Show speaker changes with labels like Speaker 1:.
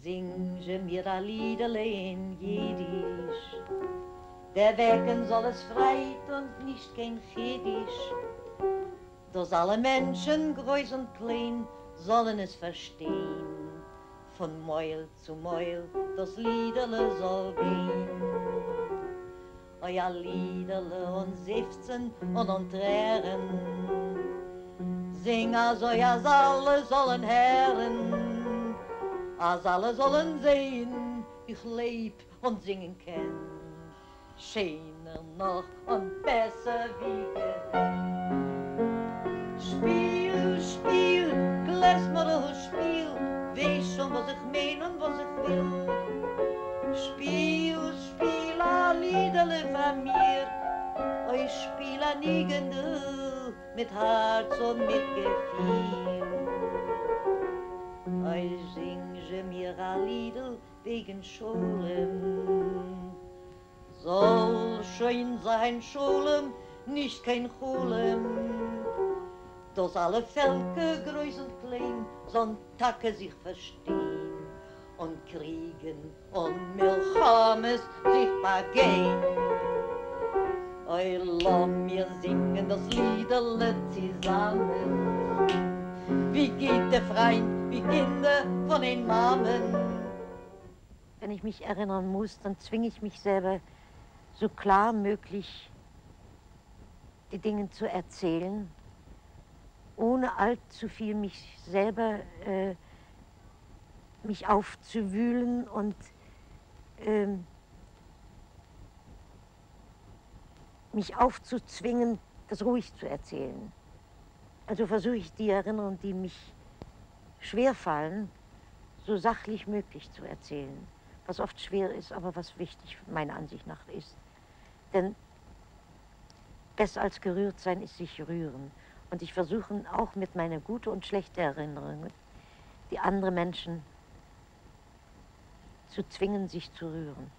Speaker 1: sing je mir a Liederle in Jiddisch. Der Wecken soll es freit und nicht kein Chiddisch. Dass alle Menschen, groß und klein, sollen es verstehen. Von Mäuel zu Mäuel, das Liederle soll gehen. Euer Liederle und Seufzen und Tränen, sing als euer alle sollen hören, als alle sollen sehen, ich leb und singen kann. Schöner noch und besser wie gewesen. Spiel, Spiel, Klezmer, Spiel, weiß schon, was ich mein und was ich will. Spiel, Spiel, a Liederle von mir, ich spiel a Nigende mit Herz und mit Gefühl. Ich singe mir a Lieder wegen Schulen. Soll schön sein Schulen, nicht kein Chulem. Dass alle Völker, groß und klein, sollen Tage sich verstehen und kriegen und Milchames sich begehen. Oi, lass mir singen das Liederle zusammen. Wie geht der Freund, wie Kinder von den Mamen? Wenn ich mich erinnern muss, dann zwinge ich mich selber, so klar möglich die Dinge zu erzählen, ohne allzu viel mich selber mich aufzuwühlen und mich aufzuzwingen, das ruhig zu erzählen. Also versuche ich die Erinnerungen, die mich schwerfallen, so sachlich möglich zu erzählen. Was oft schwer ist, aber was wichtig meiner Ansicht nach ist. Denn besser als gerührt sein ist sich rühren. Und ich versuche auch mit meiner guten und schlechten Erinnerungen, die andere Menschen zu zwingen, sich zu rühren.